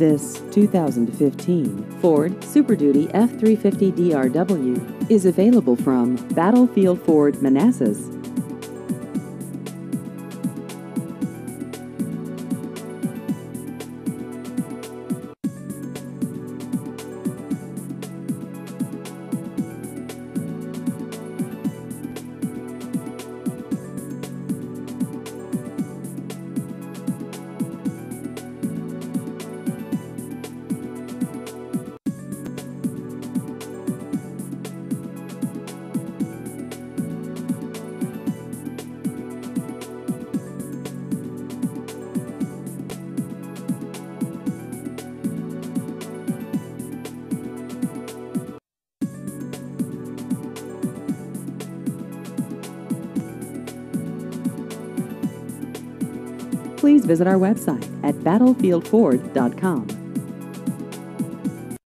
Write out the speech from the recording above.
This 2015 Ford Super Duty F350 DRW is available from Battlefield Ford Manassas. Please visit our website at battlefieldford.com.